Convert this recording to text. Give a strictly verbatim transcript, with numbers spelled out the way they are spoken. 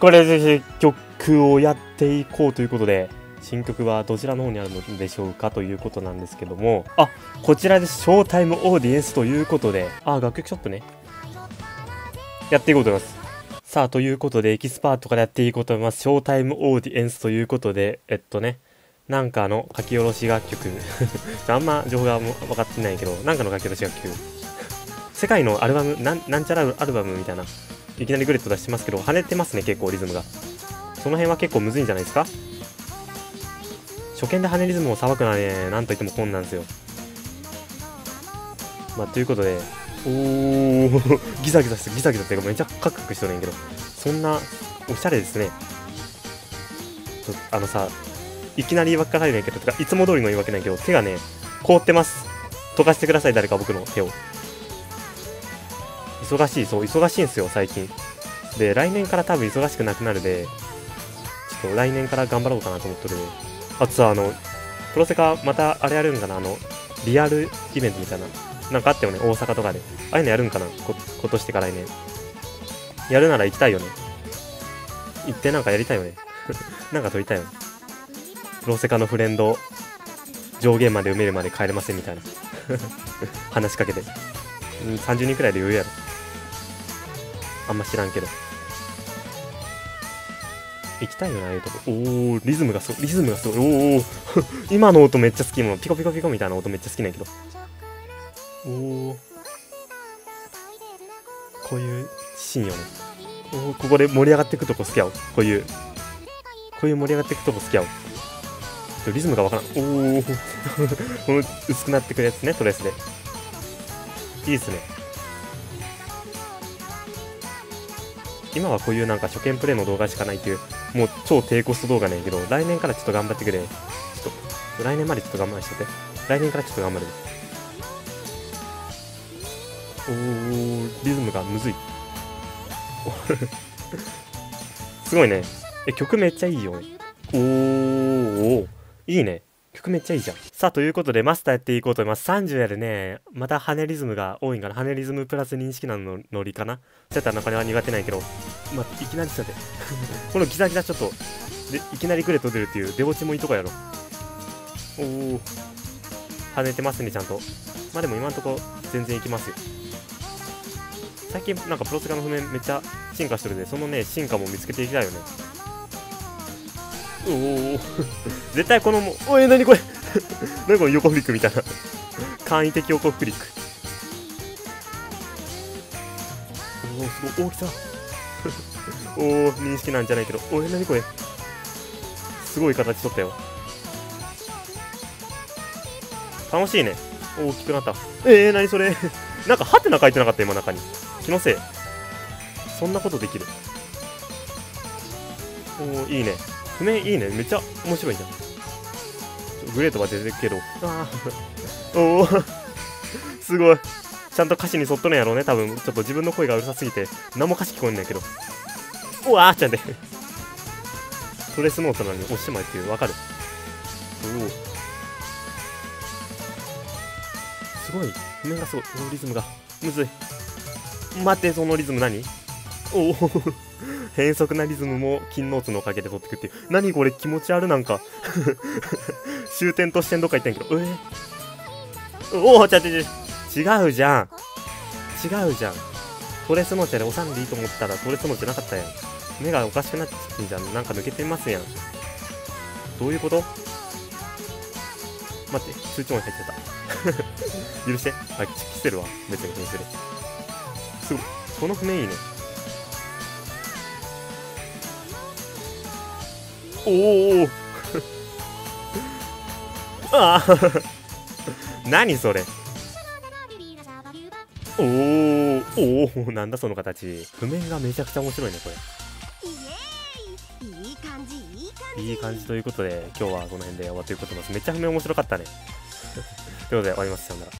これぜひ曲をやっていこうということで、新曲はどちらの方にあるのでしょうかということなんですけども、あ、こちらでショータイムオーディエンスということで、あ、楽曲ショップね。やっていこうと思います。さあ、ということで、エキスパートからやっていこうと思います。ショータイムオーディエンスということで、えっとね、なんかの書き下ろし楽曲。あんま情報が分かってないけど、なんかの書き下ろし楽曲。世界のアルバム、なん、なんちゃらアルバムみたいな。いきなりグレット出してますけど、跳ねてますね、結構リズムが。その辺は結構むずいんじゃないですか。初見で跳ねリズムをさばくのはね、なんといっても困難ですよ。まあ、ということで、おー、ギザギザして、ギザギザっていうかめちゃカクカクしてるんやけど、そんな、おしゃれですね。ちょあのさ、いきなり言い訳から入るんやけど、とかいつも通りの言い訳ないけど、手がね、凍ってます。溶かしてください、誰か僕の手を。忙しい、そう、忙しいんですよ、最近。で、来年から多分忙しくなくなるで、ちょっと来年から頑張ろうかなと思っとるで。あとさ、あの、プロセカ、またあれやるんかな、あの、リアルイベントみたいな。なんかあったよね、大阪とかで。ああいうのやるんかな、こ今年ってから来年。やるなら行きたいよね。行ってなんかやりたいよね。なんか撮りたいよね。プロセカのフレンド、上限まで埋めるまで帰れませんみたいな。話しかけて。うん、さんじゅうにんくらいで余裕やろ。あんま知らんけど。行きたいよな、ああいうとこ。おー、リズムがすごい、リズムがすごい。おー、今の音めっちゃ好きもん。ピコピコピコみたいな音めっちゃ好きなんやけど。おー、こういうシーンよね。おー、ここで盛り上がっていくとこ好きやわ。こういう、こういう盛り上がっていくとこ好きやわ。リズムがわからん。おー、この薄くなってくるやつね、トレースで。いいっすね。今はこういうなんか初見プレイの動画しかないっていう、もう超低コスト動画なんやけど、来年からちょっと頑張ってくれ。ちょっと、来年までちょっと我慢してて。来年からちょっと頑張る。おー、リズムがむずい。すごいね。え、曲めっちゃいいよね。おー、いいね。曲めっちゃいいじゃん。さあ、ということでマスターやっていこうと思います。さんじゅうやるね。またハネリズムが多いんかな。ハネリズムプラス認識なのノリかな。ちょっとあの、これは苦手ないけど。まあ、いきなりちょっと待って。このギザギザちょっと、で、いきなりグレット出るっていう出落ちもいいとこやろ。おー。跳ねてますね、ちゃんと。まあでも今んとこ全然いきますよ。最近なんかプロセカの譜面めっちゃ進化してるんで、そのね、進化も見つけていきたいよね。おお絶対このもう、おい、なにこれ何この横フリックみたいな簡易的横フリック。おお、すごい大きさおお、認識なんじゃないけど、おい、なにこれすごい形取ったよ。楽しいね。大きくなった。えー、なにそれなんかハテナ書いてなかった、今中に。気のせい。そんなことできる。おお、いいね。譜面いいね。めっちゃ面白いじゃん。グレートは出てるけど。ああ。おお。すごい。ちゃんと歌詞に沿っとるんやろうね。多分、ちょっと自分の声がうるさすぎて、何も歌詞聞こえんねんけど。うわーちゃんで。トレスノートなのにおしまいっていう、わかる。おお。すごい。譜面がすごい。おリズムが。むずい。待って、そのリズム何？おお。変則なリズムも金ノーツのおかげで取ってくっていう。何これ気持ち悪なんか。終点と視点どっか行ったんやけど。えー、おお、ちゃちゃちゃ違うじゃん。違うじゃん。トレスノーチャで押さんでいいと思ったらトレスノーチャなかったやん。目がおかしくなってんじゃん。なんか抜けてますやん。どういうこと？待って、通知音入っちゃった。許して。あ、着せるわ。別に気にする。すごい。この譜面いいね。おおああ何それ。おーおお、なんだその形。譜面がめちゃくちゃ面白いねこれ。いい感じいい感じいい感じということで、今日はこの辺で終わっていくことます。めっちゃ譜面面白かったねということで終わります。さよなら。